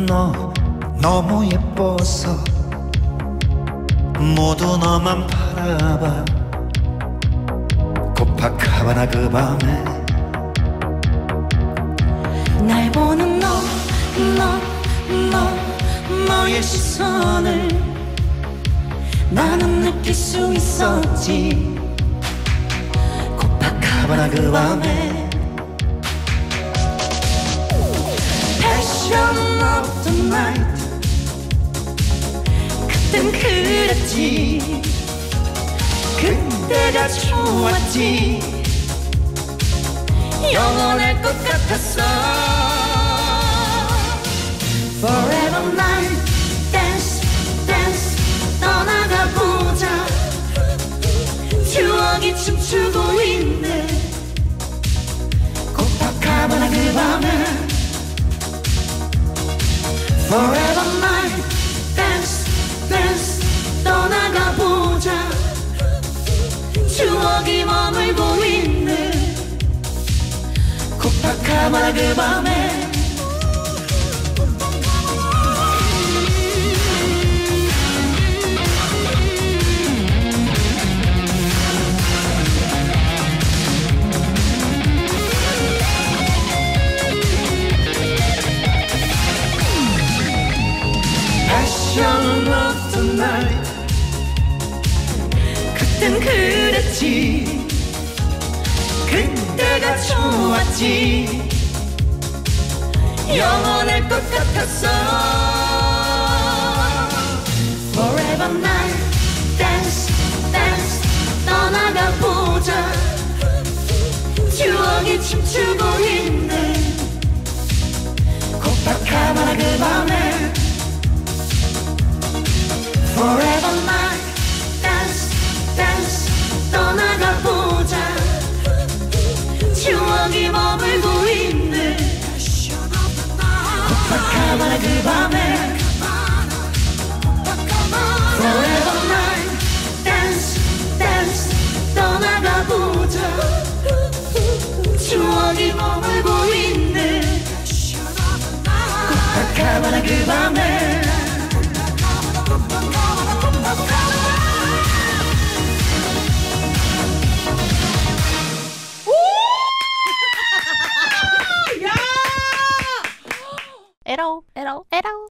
너 너무 예뻐서 모두 너만 바라봐. 코파카바나 그 밤에 날 보는 너의 시선을 나는 느낄 수 있었지. 코파카바나 그 밤에 Passion of the night. 그땐 그랬지. 그때가 좋았지. 영원할 것 같았어. Forever night. Dance, dance. 떠나가보자. 추억이 춤추고 있네. 코파카바나 그 밤에 Forever night. Dance, dance. 떠나가보자. 추억이 머물고 있네. 코파카바나 그 밤에 Passion of the night. 그땐 그랬지. 그때가 좋았지. 영원할 것 같았어. Forever night. Dance, dance. 떠나가보자. 추억이 춤추고 있네. 코파카바나 그 밤에 Forever night. Dance, dance. 떠나가보자. 추억이 머물고 있네. 코파카바나 그 밤에 Forever night. Dance, dance. 떠나가보자. 추억이 머물고 있네. 코파카바나 그 밤에 에러 에러 에러